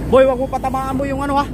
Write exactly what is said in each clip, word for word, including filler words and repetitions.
Boy, wag mo patamaan mo yung ano ha.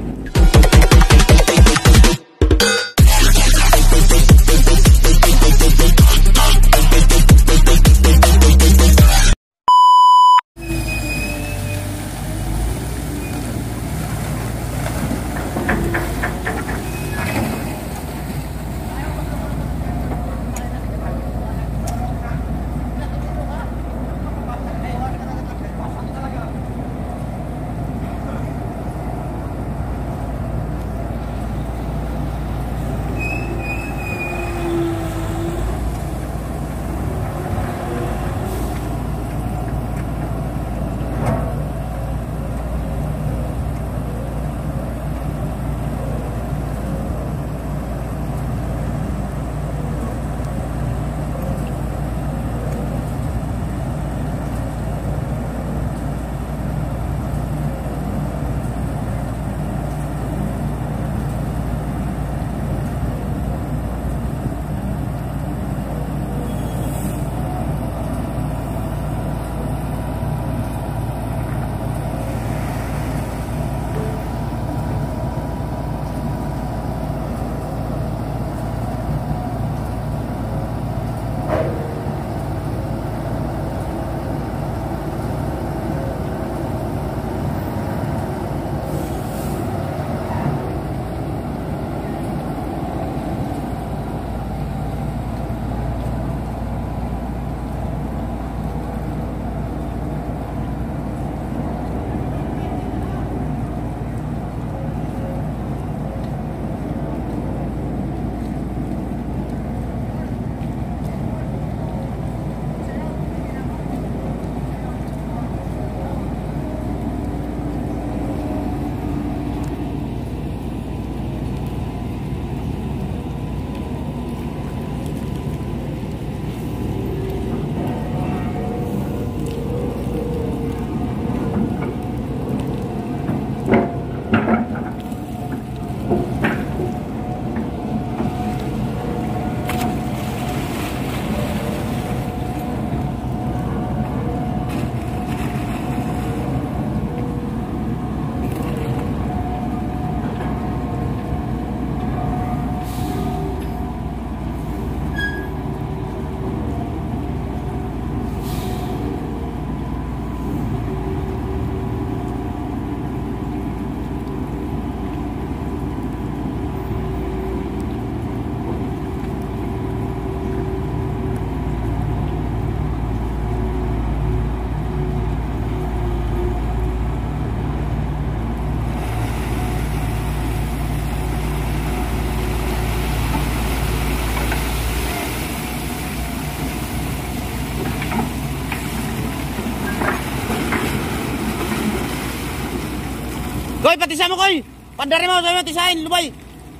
Koy, patisa mo koy. Pandari mo, sabi mo, tisahin, lubay.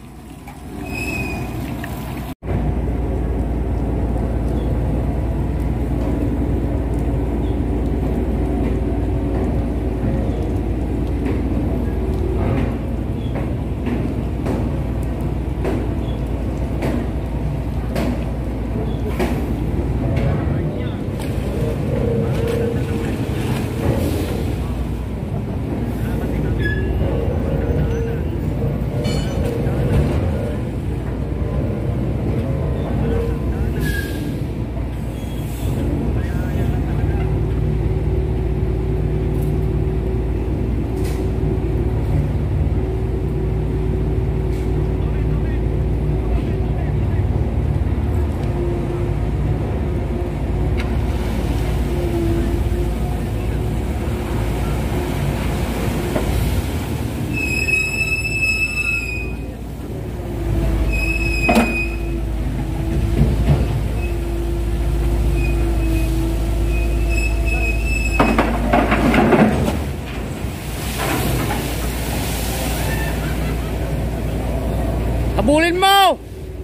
Habulin mo!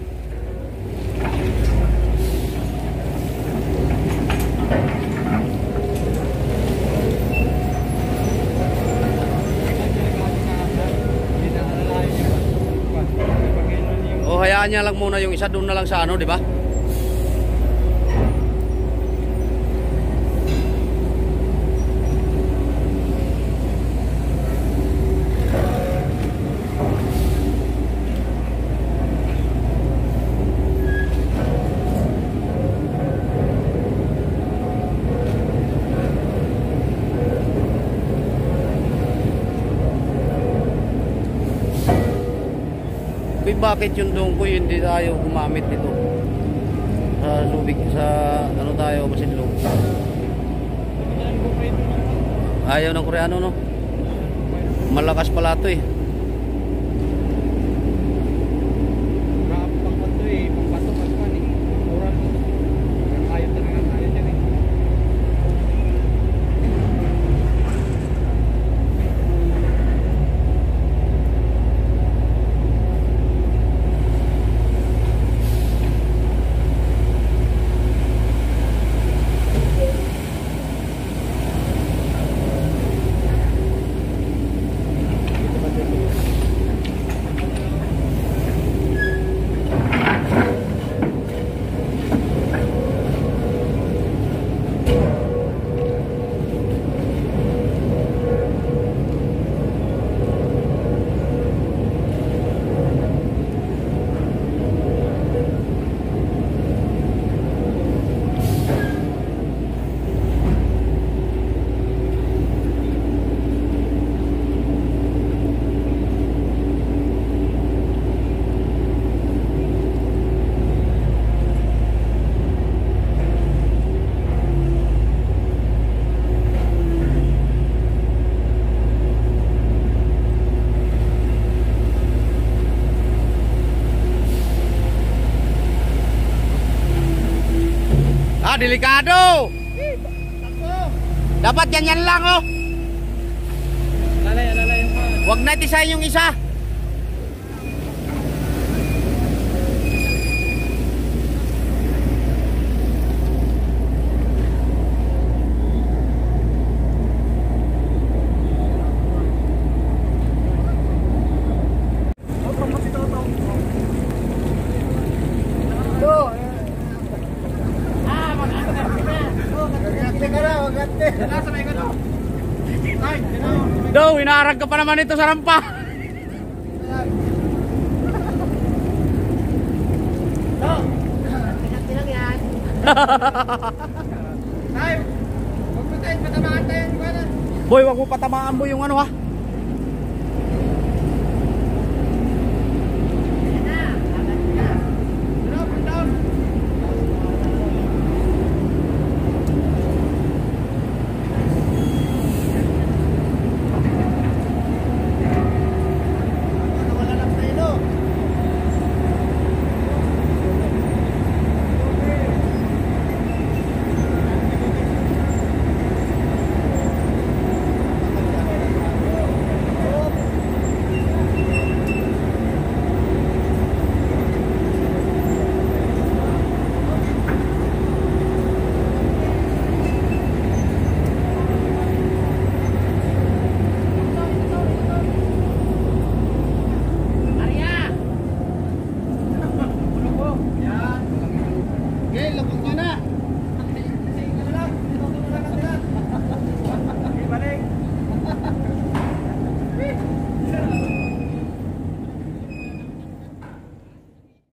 O hayaan niya lang muna yung isa doon na lang sa ano, di ba? bakit yung dungkoy hindi tayo gumamit nito. Sa subig, sa ano tayo, masinlong. Ayaw ng Koreano, no? Malakas pala ito eh. Ah, delikado. Dapat ganyan lang, oh. Lalay, lalay yung pan. Huwag na tisayin yung isa. Do, inaarag ka pa naman ito sa rampa. Do, tinang-tinang yan. Ay, huwag mo tayo, patamaan tayo yung kanan. Boy, wag mo patamaan mo yung ano ha. Okay, lapag nyo na.